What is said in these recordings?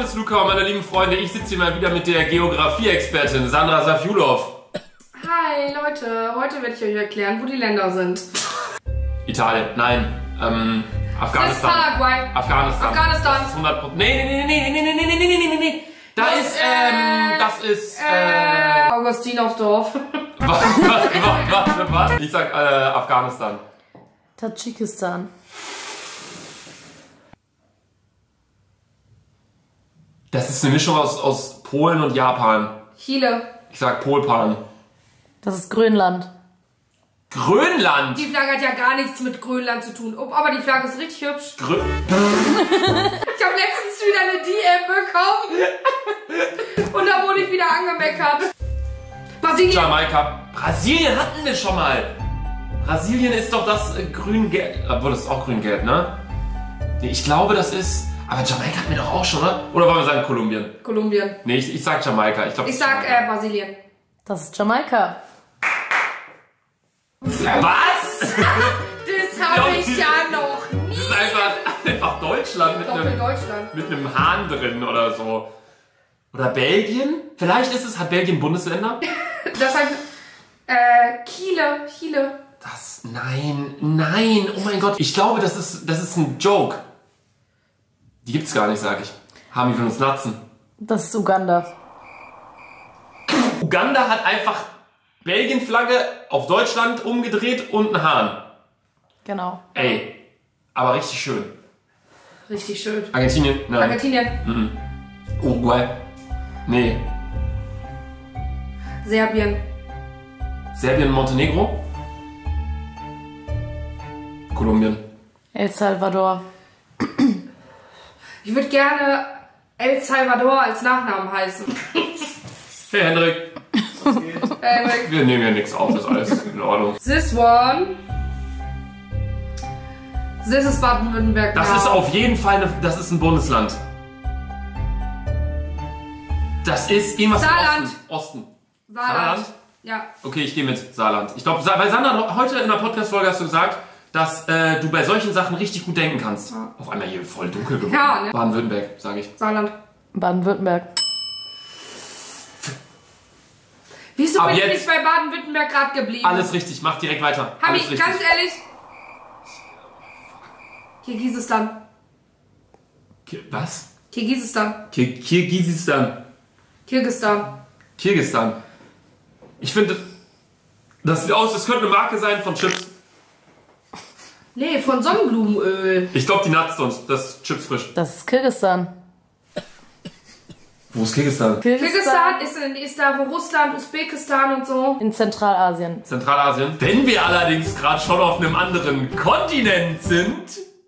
Servus Luca und meine lieben Freunde, ich sitze hier mal wieder mit der Geografie-Expertin Sandra Safjulov. Hi Leute, heute werde ich euch erklären, wo die Länder sind. Italien, nein, Afghanistan. Das ist Paraguay. Afghanistan. Das ist 100%. Nee. Das ist Augustinersdorf. Was? Ich sag Afghanistan. Tadschikistan. Das ist eine Mischung aus Polen und Japan. Chile. Ich sag Polpan. Das ist Grönland. Grönland? Die Flagge hat ja gar nichts mit Grönland zu tun. Oh, aber die Flagge ist richtig hübsch. Ich habe letztens wieder eine DM bekommen. Und da wurde ich wieder angemeckert. Brasilien. Jamaika. Brasilien hatten wir schon mal. Brasilien ist doch das grün-gelb. Obwohl, das ist auch grün-gelb, ne? Nee, ich glaube, das ist... Aber Jamaika hatten wir doch auch schon, oder? Oder wollen wir sagen Kolumbien? Kolumbien. Nee, ich sag Jamaika. Ich sag Brasilien. Das ist Jamaika. Was? Das habe ich ja noch nie. Das ist einfach Deutschland mit einem Hahn drin oder so. Oder Belgien? Vielleicht hat Belgien Bundesländer? Das heißt, Chile. Nein, oh mein Gott. Ich glaube, das ist ein Joke. Die gibt's gar nicht, sag ich. Hami will uns natzen. Das ist Uganda. Uganda hat einfach Belgien-Flagge auf Deutschland umgedreht und einen Hahn. Genau. Ey, aber richtig schön. Richtig schön. Argentinien? Nein. Argentinien. Uruguay? Nee. Serbien. Serbien, Montenegro? Kolumbien. El Salvador. Ich würde gerne El Salvador als Nachnamen heißen. Hey Hendrik. Wir nehmen ja nichts auf, ist alles in Ordnung. This ist Baden-Württemberg. Das ist auf jeden Fall das ist ein Bundesland. Das ist irgendwas Saarland. im Osten. Saarland. Ja. Okay, ich gehe mit Saarland. Ich glaube, bei Sandra, heute in der Podcast-Folge hast du gesagt, dass du bei solchen Sachen richtig gut denken kannst. Ja. Auf einmal hier voll dunkel geworden. Ja, ne? Baden-Württemberg, sage ich. Saarland. Baden-Württemberg. Wieso bin ich nicht bei Baden-Württemberg gerade geblieben? Alles richtig, mach direkt weiter. Hab ich, ganz ehrlich. Kirgisistan. Was? Kirgisistan. Kirgisistan. Ich finde, das sieht aus, das könnte eine Marke sein von Chips. Nee, von Sonnenblumenöl. Ich glaube, die nutzt uns. Das ist Chips frisch. Das ist Kirgisistan. Wo ist Kirgisistan? Kirgisistan ist da, wo Russland, Usbekistan und so. In Zentralasien. Zentralasien. Wenn wir allerdings gerade schon auf einem anderen Kontinent sind.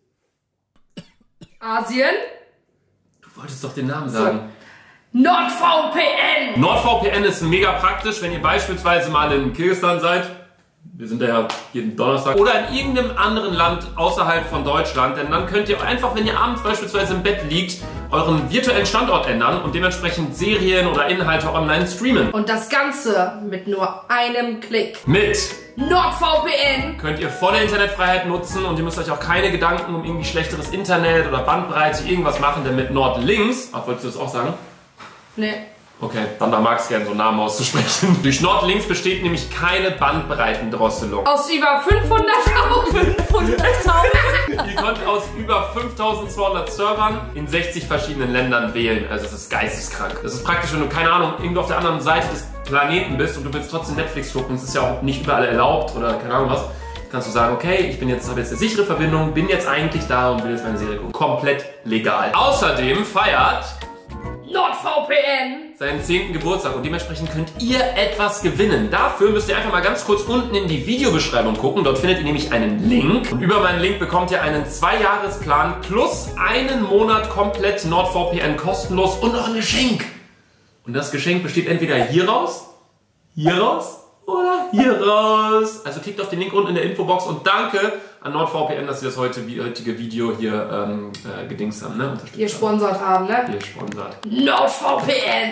Asien. Du wolltest doch den Namen sagen. NordVPN. NordVPN ist mega praktisch, wenn ihr beispielsweise mal in Kirgisistan seid. Wir sind ja jeden Donnerstag. Oder in irgendeinem anderen Land außerhalb von Deutschland. Denn dann könnt ihr einfach, wenn ihr abends beispielsweise im Bett liegt, euren virtuellen Standort ändern und dementsprechend Serien oder Inhalte online streamen. Und das Ganze mit nur einem Klick. Mit NordVPN könnt ihr volle Internetfreiheit nutzen und ihr müsst euch auch keine Gedanken um irgendwie schlechteres Internet oder Bandbreite irgendwas machen, denn mit NordLynx, wolltest du das auch sagen? Nee. Okay, dann mag es gerne so einen Namen auszusprechen. Durch NordLynx besteht nämlich keine Bandbreitendrosselung. Aus über 500.000. 500.000. Ihr könnt aus über 5200 Servern in 60 verschiedenen Ländern wählen. Also es ist geisteskrank. Das ist praktisch, wenn du, keine Ahnung, irgendwo auf der anderen Seite des Planeten bist und du willst trotzdem Netflix gucken. Das ist ja auch nicht überall erlaubt oder keine Ahnung was. Kannst du sagen, okay, habe jetzt eine sichere Verbindung, bin jetzt eigentlich da und will jetzt meine Serie gucken. Komplett legal. Außerdem feiert NordVPN seinen 10. Geburtstag und dementsprechend könnt ihr etwas gewinnen. Dafür müsst ihr einfach mal ganz kurz unten in die Videobeschreibung gucken. Dort findet ihr nämlich einen Link. Und über meinen Link bekommt ihr einen 2-Jahresplan plus einen Monat komplett NordVPN kostenlos und noch ein Geschenk. Und das Geschenk besteht entweder hier raus oder hier raus. Also klickt auf den Link unten in der Infobox und danke an NordVPN, dass sie das heutige Video hier gedingst haben, ne? Ihr sponsert haben, ne? Ihr sponsert. NordVPN.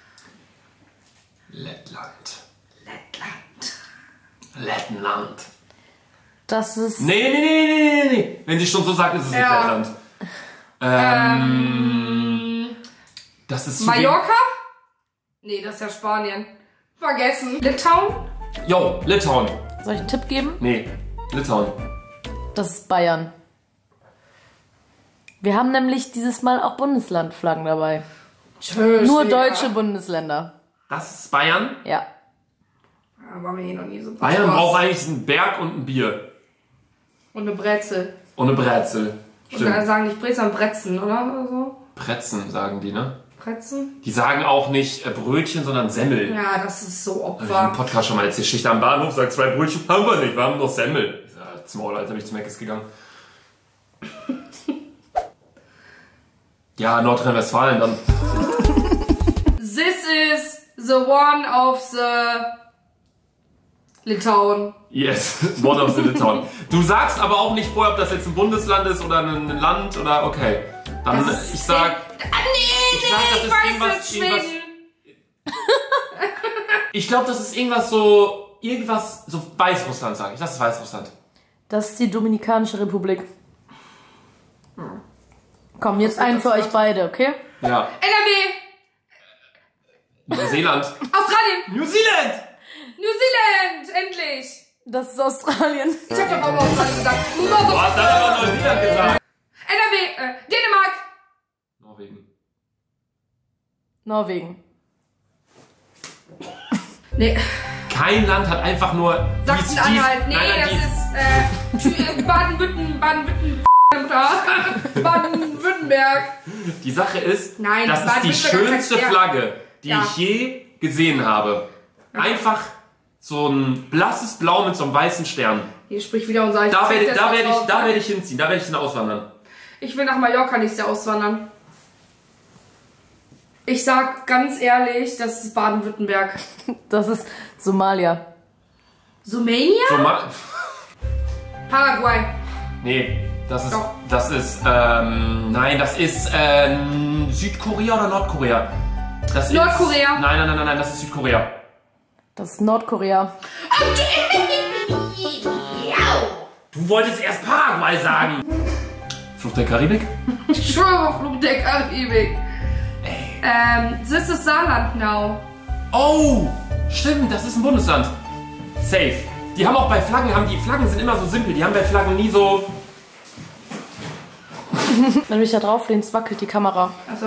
Lettland. Das ist... Nee. Wenn sie schon so sagt, ist es nicht Lettland. Das ist Mallorca? Nee, das ist ja Spanien. Vergessen. Litauen? Jo, Litauen. Soll ich einen Tipp geben? Nee, Litauen. Das ist Bayern. Wir haben nämlich dieses Mal auch Bundeslandflaggen dabei. Tschüss, Nur Digga. deutsche Bundesländer. Das ist Bayern. Ja. Ja, war mir hier noch nie so Bayern Spaß. braucht eigentlich einen Berg und ein Bier. Und eine Brezel. Und eine Brezel. Und Stimmt. dann sagen nicht Brezel, sondern Bretzen, oder so? Bretzen sagen die, ne? Bretzen? Die sagen auch nicht Brötchen, sondern Semmel. Ja, das ist so Hab ich im Opfer. Podcast schon mal erzählt. Schicht am Bahnhof, sagt 2 Brötchen haben wir nicht, wir haben noch Semmel. Ich sag, zum Maul, Alter, bin ich zum Meckes gegangen. Ja, Nordrhein-Westfalen dann. This is the one of the Litauen. Yes, one of the Litauen. Du sagst aber auch nicht vorher, ob das jetzt ein Bundesland ist oder ein Land oder okay. Dann, Das ist ich sag, nee, sag, das ich ist weiß irgendwas- jetzt Schweden. ich glaube, das ist irgendwas so Weißrussland, sage ich. Das ist Weißrussland. Das ist die Dominikanische Republik. Komm, jetzt einen für euch beide, okay? Ja. NRW. Neuseeland. Australien. New Zealand! New Zealand. Endlich. Das ist Australien. Ich hab doch auch Australien gesagt. Du hast dann aber Neuseeland gesagt. NRW. Dänemark. Norwegen. Norwegen. Nee. Kein Land hat einfach nur... Sachsen-Anhalt. Nee, Nein, das ist Baden-Württemberg. Die Sache ist, Nein, das ist die Baden-Württemberg schönste heißt- ja. Flagge, die Ja. ich je gesehen habe. Einfach so ein blasses Blau mit so einem weißen Stern. Hier spricht wieder unser Da Architekt des werde Vertrauens. ich hinziehen, da werde ich hin auswandern. Ich will nach Mallorca nächstes Jahr auswandern. Ich sag ganz ehrlich, das ist Baden-Württemberg. Das ist Somalia. Sumania? So mal. Paraguay. Nee, das ist. Doch. Das ist. Nein, das ist Südkorea oder Nordkorea? Das ist, Nordkorea. Nein, das ist Südkorea. Das ist Nordkorea. Du wolltest erst Paraguay sagen. Fluch der Karibik? Ich schwöre, Flug der Karibik. This is Saarland now. Oh, stimmt, das ist ein Bundesland. Safe. Die haben auch bei Flaggen, die Flaggen sind immer so simpel, die haben bei Flaggen nie so... Also, Wenn du dich da drauf lehnst, wackelt die Kamera. Also,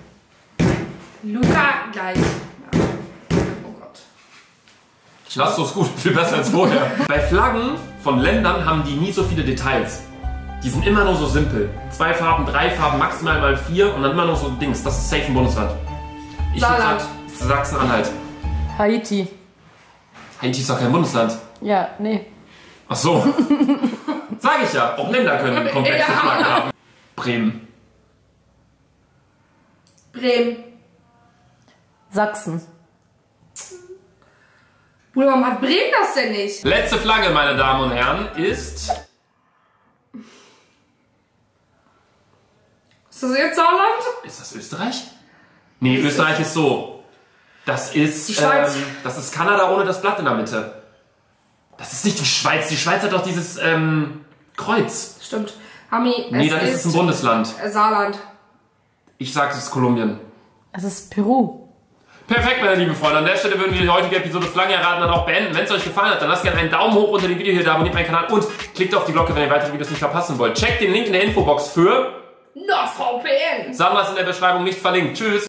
Luca gleich. Ja. Oh Gott. Lass doch gut, viel besser als vorher. Bei Flaggen von Ländern haben die nie so viele Details. Die sind immer nur so simpel. 2 Farben, 3 Farben, maximal mal 4 und dann immer noch so Dings. Das ist safe ein Bundesland. Ich würd Saarland. sagen, Sachsen-Anhalt. Haiti. Haiti ist doch kein Bundesland. Ja, nee. Ach so. Sag ich ja. Auch Länder können komplexe Ja. Flaggen haben. Bremen. Bremen. Sachsen. Bruder, warum hat Bremen das denn nicht? Letzte Flagge, meine Damen und Herren, ist... Ist das jetzt Saarland? Ist das Österreich? Nee, Österreich ist so. Das ist... Die Schweiz. Das ist Kanada ohne das Blatt in der Mitte. Das ist nicht die Schweiz. Die Schweiz hat doch dieses Kreuz. Stimmt. Hami, Nee, dann ist es ein Bundesland. Saarland. Ich sag, es ist Kolumbien. Es ist Peru. Perfekt, meine lieben Freunde. An der Stelle würden wir die heutige Episode Flaggen erraten dann auch beenden. Wenn es euch gefallen hat, dann lasst gerne einen Daumen hoch unter dem Video hier, da abonniert meinen Kanal und klickt auf die Glocke, wenn ihr weitere Videos nicht verpassen wollt. Checkt den Link in der Infobox für NordVPN. Sandra ist in der Beschreibung nicht verlinkt. Tschüss.